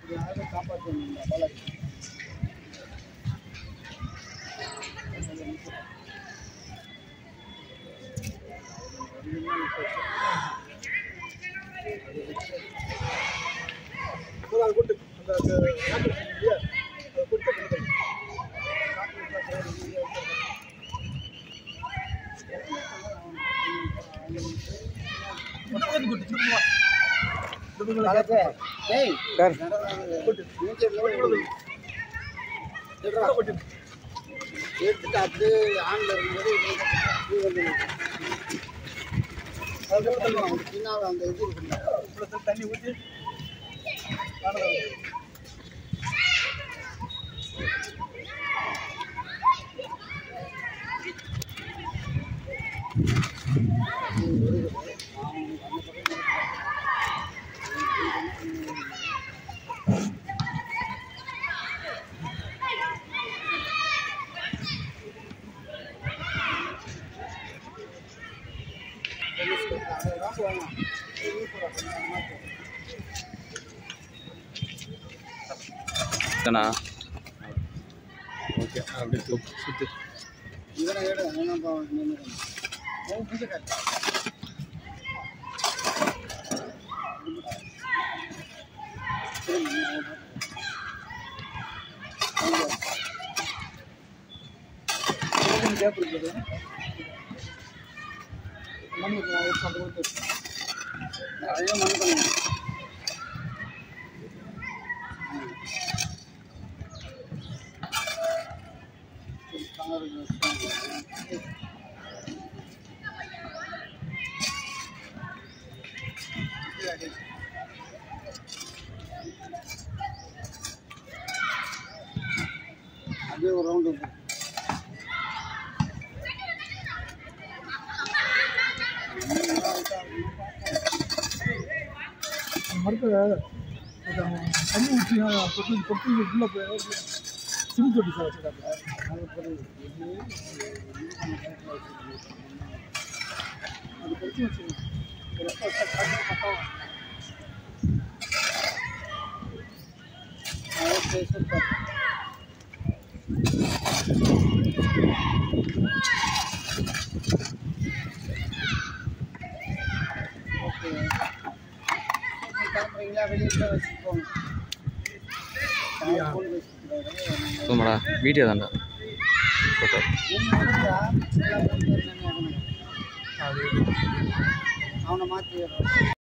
யாரும் காப்பாற்றணும் பாலாஜி. கூட்டு எடுத்துட்டு அப்படியே ஆண்ல இருக்கும்போது பின்னால் அந்த இது இருக்கு தண்ணி ஊற்றி ஓகே அப்படி சுத்து இவனை கேடு தேவைப்படுது மண் நிறைய மண் பண்ணுங்க. அப்படியே ஒரு ரவுண்டு மறுக்க தண்ணி ஊற்றினா கொட்டி உள்ளே போய் சிம் தொட்டி சார் வச்சுருக்காங்க. அது கொட்டி வச்சுருக்கோம். ஓகே கிளம்புறீங்களா? வெளியே வச்சுருக்கோங்க. வீடியோ தான்டா அவனை மாற்றி